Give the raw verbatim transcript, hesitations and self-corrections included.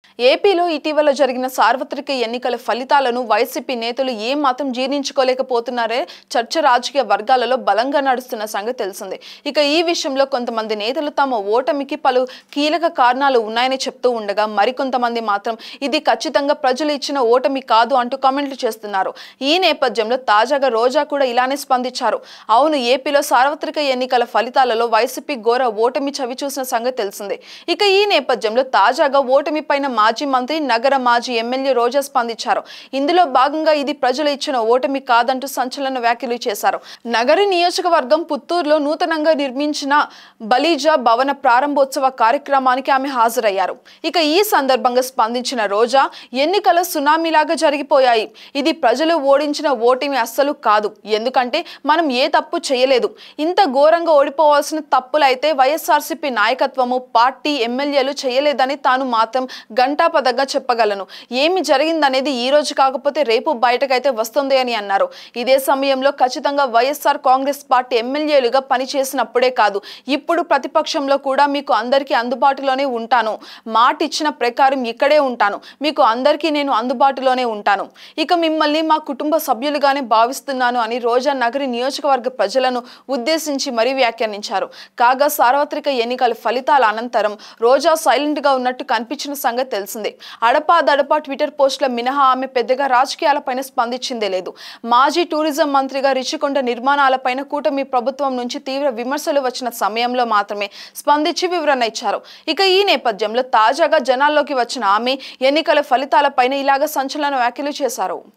ఏపీలో ఇటీవల జరిగిన సార్వత్రిక ఎన్నికల ఫలితాలను వైసీపీ నేతలు ఏ మాత్రం జీర్ణించుకోలేకపోతున్నారే చర్చ రాజకీయ వర్గాలలో బలంగా నడుస్తున్న సంగతి తెలిసిందే. ఇక ఈ విషయంలో కొంతమంది నేతలు తమ ఓటమికి పలు కీలక కారణాలు ఉన్నాయని చెప్తూ ఉండగా, మరికొంతమంది మాత్రం ఇది ఖచ్చితంగా ప్రజలు ఇచ్చిన ఓటమి కాదు అంటూ కామెంట్లు చేస్తున్నారు. ఈ నేపథ్యంలో తాజాగా రోజా కూడా ఇలానే స్పందించారు. అవును, ఏపీలో సార్వత్రిక ఎన్నికల ఫలితాలలో వైసీపీ ఘోర ఓటమి చవి చూసిన సంగతి తెలిసిందే. ఇక ఈ నేపథ్యంలో తాజాగా ఓటమి పైన మాజీ మంత్రి, నగర మాజీ ఎమ్మెల్యే రోజా స్పందించారు. ఇందులో భాగంగా ఇది ప్రజలు ఇచ్చిన ఓటమి కాదంటూ సంచలన వ్యాఖ్యలు చేశారు. నగర నియోజకవర్గం పుత్తూరులో నూతనంగా నిర్మించిన బలీజా భవన ప్రారంభోత్సవ కార్యక్రమానికి ఆమె హాజరయ్యారు. ఇక ఈ సందర్భంగా స్పందించిన రోజా, ఎన్నికల సునామీలాగా జరిగిపోయాయి. ఇది ప్రజలు ఓడించిన ఓటమి అస్సలు కాదు. ఎందుకంటే మనం ఏ తప్పు చేయలేదు. ఇంత ఘోరంగా ఓడిపోవాల్సిన తప్పులైతే వైఎస్ఆర్సీపీ నాయకత్వము, పార్టీ, ఎమ్మెల్యేలు చేయలేదని తాను మాత్రం గంటాపదంగా చెప్పగలను. ఏమి జరిగిందనేది ఈ రోజు కాకపోతే రేపు బయటకైతే వస్తుంది అని అన్నారు. ఇదే సమయంలో ఖచ్చితంగా వైఎస్ఆర్ కాంగ్రెస్ పార్టీ ఎమ్మెల్యేలుగా పనిచేసినప్పుడే కాదు, ఇప్పుడు ప్రతిపక్షంలో కూడా మీకు అందరికీ అందుబాటులోనే ఉంటాను. మాట ఇచ్చిన ప్రకారం ఇక్కడే ఉంటాను. మీకు అందరికీ నేను అందుబాటులోనే ఉంటాను. ఇక మిమ్మల్ని మా కుటుంబ సభ్యులుగానే భావిస్తున్నాను అని రోజా నగరి నియోజకవర్గ ప్రజలను ఉద్దేశించి మరీ వ్యాఖ్యానించారు. కాగా సార్వత్రిక ఎన్నికల ఫలితాల అనంతరం రోజా సైలెంట్ గా ఉన్నట్టు కనిపించిన సంగతి తెలిసిందే. అడపా దడపా ట్విట్టర్ పోస్టుల మినహా ఆమె పెద్దగా రాజకీయాలపైన స్పందించిందే లేదు. మాజీ టూరిజం మంత్రిగా రిషికొండ నిర్మాణాలపైన కూటమి ప్రభుత్వం నుంచి తీవ్ర విమర్శలు వచ్చిన సమయంలో మాత్రమే స్పందించి వివరణ ఇచ్చారు. ఇక ఈ నేపథ్యంలో తాజాగా జనాల్లోకి వచ్చిన ఆమె ఎన్నికల ఫలితాలపైన ఇలాగ సంచలన వ్యాఖ్యలు చేశారు.